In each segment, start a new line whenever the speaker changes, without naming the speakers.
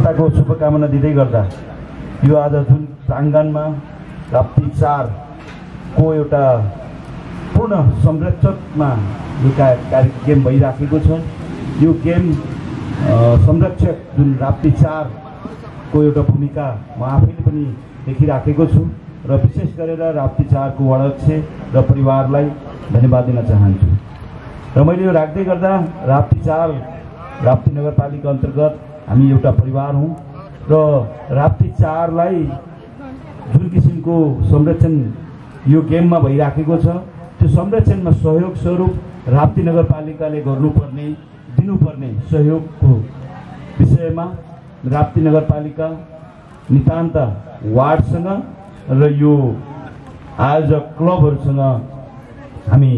सफलताको शुभकामना दिँदै गर्दा यो आज जुन प्राङ्गणमा राप्ती 4 को एउटा पूर्ण संरक्षकमा यो गेम भइराखेको छ। यो गेम संरक्षक जुन राप्ती 4 को एउटा भूमिका म आफैले पनि देखिराखेको छु र विशेष गरेर राप्ती 4 को अध्यक्ष र परिवारलाई धन्यवाद दिन चाहन्छु। र मैले यो राख्दै गर्दा राप्ती 4 राप्ती नगरपालिका अन्तर्गत हामी एउटा परिवार हौं र राप्ती 4 लाई जुन किसिमको संरक्षण यो गेममा भइराखेको छ त्यो संरक्षणमा सहयोग स्वरूप राप्ती नगरपालिकाले गर्नुपर्ने दिनुपर्ने सहयोगको विषयमा राप्ती नगरपालिका नितान्त वार्डसँग र यो आयोजक क्लबहरुसँग हामी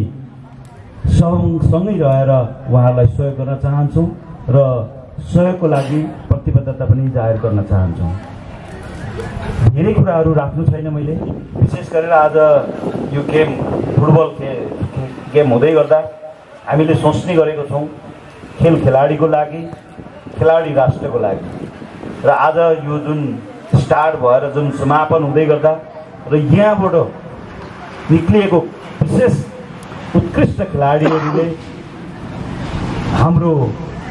सँगै रहेर उहाँहरूलाई सहयोग गर्न चाहन्छौं र सहयोगको लागि प्रतिबद्धता पनि जाहेर गर्न चाहन्छौं। धेरै कुराहरू राख्नु छैन मैले, विशेष गरेर आज यो गेम फुटबल गेम हुँदै गर्दा हामीले सोच्ने गरेको छौं खेल खेलाडीको लागि, खेलाडी राष्ट्रको लागि। र आज यो जुन स्टार्ट भएर जुन समापन हुँदै गर्दा र यहाँबाट निक्लिएको विशेष उत्कृष्ट खेलाडीहरूले हाम्रो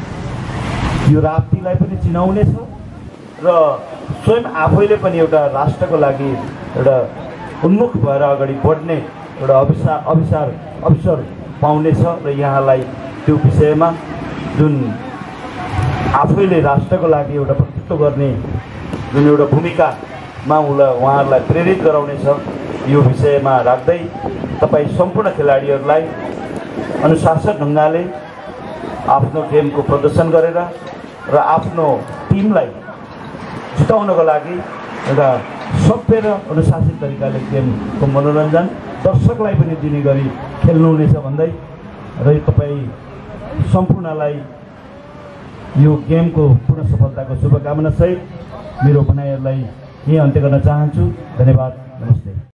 यो राप्तीलाई पनि चिनाउने छ र स्वयं आफैले पनि एउटा राष्ट्रको लागि एउटा उन्मुख भएर अगाडि बढ्ने एउटा अवसर पाउने छ र यहाँलाई त्यो विषयमा जुन आफैले राष्ट्रको लागि एउटा प्रतित्व गर्ने जुन एउटा भूमिकामा उहाँहरूलाई प्रेरित गराउने छ यो विषयमा राख्दै तपाईँ सम्पूर्ण खेलाडीहरूलाई अनुशासन ढङ्गले आफ्नो गेमको प्रदर्शन गरेर र आफ्नो टिमलाई जिताउनको लागि एउटा सभ्य र अनुशासित तरिकाले गेमको मनोरञ्जन दर्शकलाई पनि दिने गरी खेल्नुहुनेछ भन्दै र तपाईँ सम्पूर्णलाई यो गेमको पूर्ण सफलताको शुभकामना सहित मेरो भनाइहरूलाई यही अन्त्य गर्न चाहन्छु। धन्यवाद, नमस्ते।